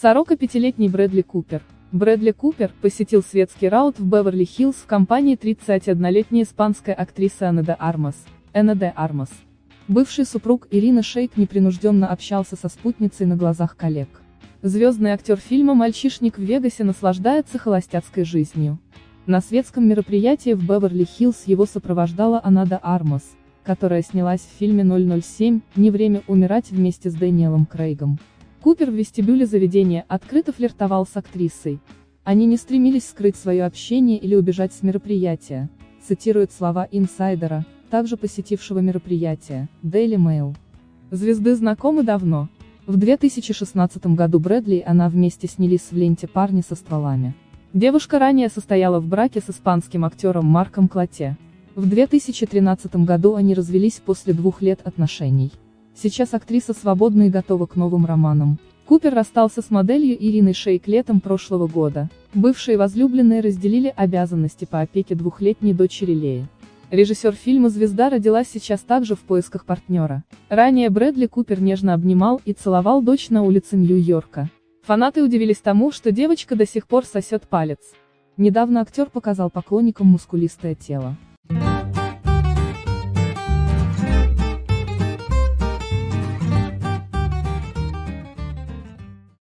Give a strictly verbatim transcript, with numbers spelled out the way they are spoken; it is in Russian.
сорока пятилетний Брэдли Купер. Брэдли Купер посетил светский раут в Беверли-Хиллз в компании тридцатиоднолетней испанской актрисы Анны де Армас. Энна де Армас. Бывший супруг Ирины Шейк непринужденно общался со спутницей на глазах коллег. Звездный актер фильма «Мальчишник в Вегасе» наслаждается холостяцкой жизнью. На светском мероприятии в Беверли-Хиллз его сопровождала Анна де Армас, которая снялась в фильме ноль ноль семь «Не время умирать» вместе с Дэниелом Крейгом. Купер в вестибюле заведения открыто флиртовал с актрисой. Они не стремились скрыть свое общение или убежать с мероприятия, цитирует слова инсайдера, также посетившего мероприятие, Daily Mail. Звезды знакомы давно. В две тысячи шестнадцатом году Брэдли и она вместе снялись в ленте «Парни со стволами». Девушка ранее состояла в браке с испанским актером Марком Клотте. В две тысячи тринадцатом году они развелись после двух лет отношений. Сейчас актриса свободна и готова к новым романам. Купер расстался с моделью Ириной Шейк летом прошлого года. Бывшие возлюбленные разделили обязанности по опеке двухлетней дочери Леи. Режиссер фильма «Звезда» родилась сейчас также в поисках партнера. Ранее Брэдли Купер нежно обнимал и целовал дочь на улице Нью-Йорка. Фанаты удивились тому, что девочка до сих пор сосет палец. Недавно актер показал поклонникам мускулистое тело.